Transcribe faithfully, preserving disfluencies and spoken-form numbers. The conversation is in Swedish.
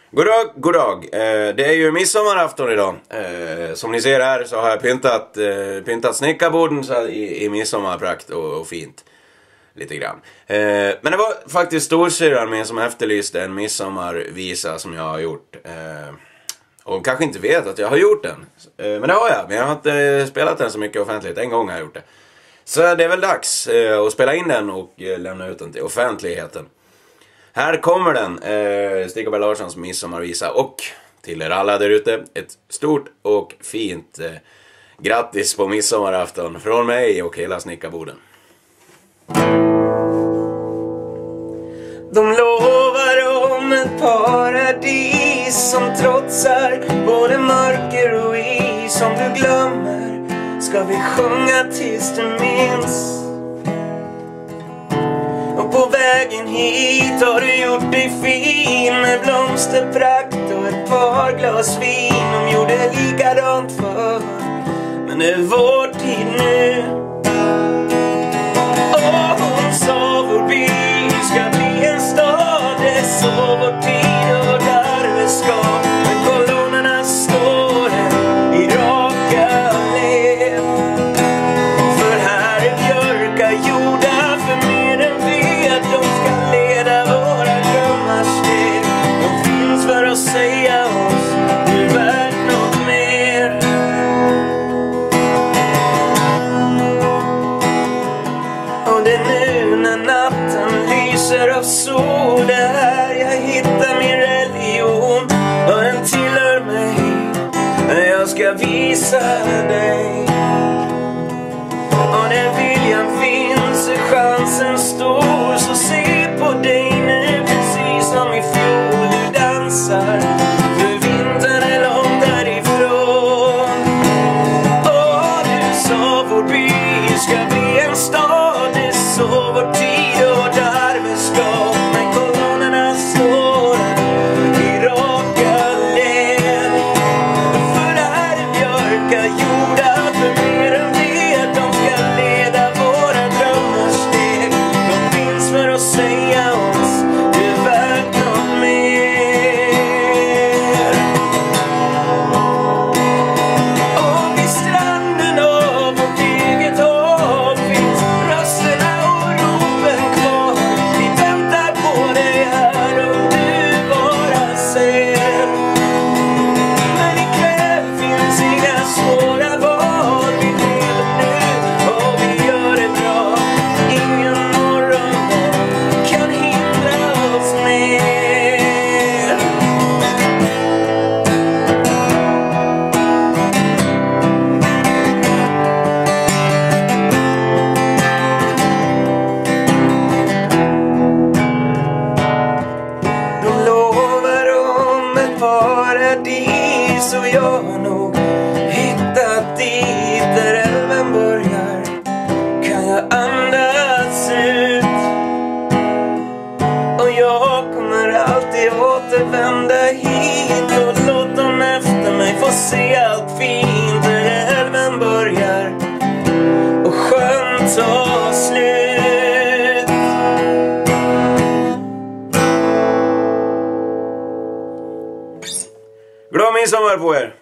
Goddag, goddag. Eh, det är ju midsommarafton idag. Eh, som ni ser här så har jag pyntat, eh, pyntat snickarborden så här i, i midsommarprakt och, och fint. Lite grann. Eh, men det var faktiskt storsyrran min som efterlyste en midsommarvisa som jag har gjort. Eh, och kanske inte vet att jag har gjort den. Eh, men det har jag. Men jag har inte spelat den så mycket offentligt. En gång har jag gjort det. Så det är väl dags eh, att spela in den och eh, lämna ut den till offentligheten. Här kommer den, eh, Stig-Berg Larssons midsommarvisa, och till er alla där ute ett stort och fint eh, grattis på midsommarafton från mig och hela snickarboden. De lovar om ett paradis som trotsar både mörker och is. Om du glömmer ska vi sjunga tills du minns. Och på vägen hit har du gjort dig fin med blomsterprakt och ett par glas vin. De gjorde likadant förr, men det är vår tid nu. Och hon sa vår by ska bli en stad, det är så vår tid och där vi ska. Men kolonnerna står i raka led, för här är björkar gjorda för mer än vet. De ska leda våra drömmar steg. De finns för att säga oss du är värd något mer. Och det är nu när natten lyser av sol, det här jag hittar min religion. Och den tillhör mig, men jag ska visa dig. Och när viljan finns är chansen stor. Så se på dig nu precis som i fjol. Du dansar, för vintern är långt därifrån. Och du sa vår by ska bli en stad, det är så vår tid och där vi ska. Men kolonnerna står i raka led, för det här är björkar gjorda för mer än vet. De ska leda våra drömmar steg. De finns för att säga oss du är värd något mer. Och vid stranden av vårt eget hav finns rösterna och ropen kvar. Vi väntar på dig här om du bara ser. Men ikväll finns inga svåra val. Vi lever nu och vi gör det bra. Ingen morgondag kan hindra oss mer. De lovar om ett paradis, och jag har nog hittat dit. Där älven börjar kan jag andas ut. Och jag kommer alltid återvända hit och låt dem efter mig få se allt fint. Där älven börjar och sjön tar slut. Glad midsommar på er!